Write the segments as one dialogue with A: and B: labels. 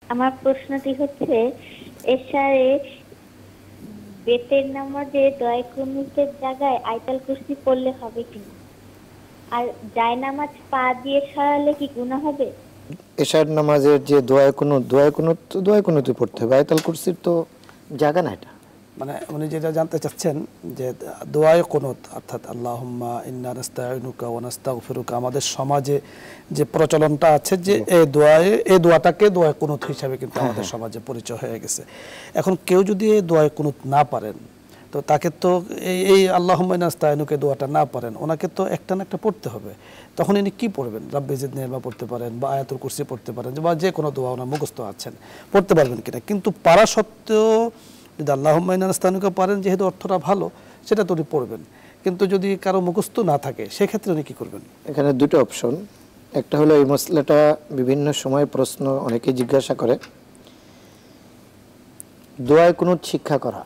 A: আমার প্রশ্নটি হচ্ছে, এশারে বেতের নামাজে দোয়া কুনুতের জায়গায় আয়াতুল কুরসি পড়লে হবে কিনা? আর জায়নামাজ পা দিয়ে সরালে কি গুনাহ হবে?
B: এশার নামাজের যে দোয়া কুনুত তো দোয়া কুনুতই পড়তে হবে, আয়াতুল কুরসির তো জায়গা না এটা।
C: মানে উনি যেটা জানতে চাচ্ছেন যে দোয়ায়ে কুনুত অর্থাৎ আল্লাহুম্মা ইন্না নাস্তাঈনুকা ওয়া নাস্তাগফিরুকা, আমাদের সমাজে যে প্রচলনটা আছে যে এই দোয়াটাকে দোয়ায়ে কুনুত হিসাবে কিন্তু আমাদের সমাজে পরিচয় হয়ে গেছে। এখন কেউ যদি এই দোয়ায়ে কুনুত না পারেন, তো তাকে তো এই আল্লাহুম্মা ইন্না নাস্তাঈনুকা দোয়াটা না পারেন, ওনাকে তো একটা না একটা পড়তে হবে। তখন ইনি কি পড়বেন? রাব্বি জিদনি ইলমা পড়তে পারেন, বা আয়াতুল কুরসি পড়তে পারেন, বা যে কোনো দোয়া ওনার মুখস্থ আছেন পড়তে পারবেন কিনা। কিন্তু পারা সত্ত্বেও যদি আল্লাহুম্মা ইন্না নাস্তাঈনুকা পারেন, যেহেতু অর্থটা ভালো, সেটা তো উনি পড়বেন। কিন্তু যদি কারো মুখস্থ না থাকে, সেক্ষেত্রে উনি কী করবেন?
B: এখানে দুটো অপশন। একটা হলো, এই মসলাটা বিভিন্ন সময় প্রশ্ন অনেকে জিজ্ঞাসা করে, দোয়ায় কুনুত শিক্ষা করা।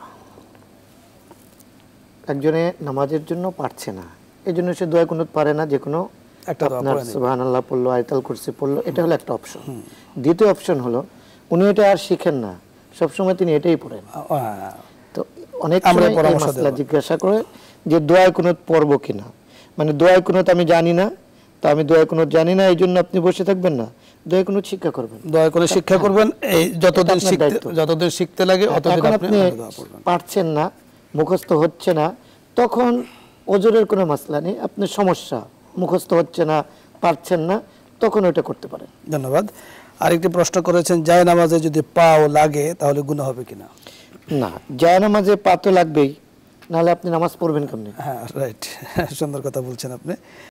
B: একজনে নামাজের জন্য পারছে না, এই জন্য সে দোয়া কুনুত পারে না, যে কোনো
C: একটা দোয়া
B: আপনার
C: পড়ে নিন।
B: সুবহানাল্লাহ পড়লো, আয়াতুল কুরসি পড়লো, এটা হলো একটা অপশন। দ্বিতীয় অপশন হলো, উনি এটা আর শিখেন না, সবসময় তিনি এটাই পড়েন। তো অনেক
C: আমরা
B: সময় এই
C: পরামর্শ
B: মাসলা
C: দেব।
B: জিজ্ঞাসা করে যে দোয়ায় কুনুত পড়বো কিনা, মানে দোয়ায় কুনুত আমি জানি না, তো আমি দোয়ায় কুনুত জানি না, এই জন্য আপনি বসে থাকবেন না, দোয়ায় কুনুত শিক্ষা করবেন,
C: দয়া করে শিক্ষা করবেন। এই
B: এটা আপনার দায়িত্ব।
C: যতদিন শিখতে লাগে অতদিন
B: এখন
C: আপনি
B: আপনি
C: দোয়া পড়বেন।
B: পারছেন না, মুখস্থ হচ্ছে না, তখন ওজরের কোনো মাসলা নেই, আপনার সমস্যা মুখস্থ হচ্ছে না, পারছেন না, তখন ওইটা করতে পারেন।
C: ধন্যবাদ। আরেকটি প্রশ্ন করেছেন, যায় নামাজে যদি পাও লাগে তাহলে গুনাহ হবে কিনা?
B: না, জায়নামাজে পা তো লাগবেই, নাহলে আপনি নামাজ পড়বেন কেমনে?
C: হ্যাঁ, রাইট, সুন্দর কথা বলছেন আপনি।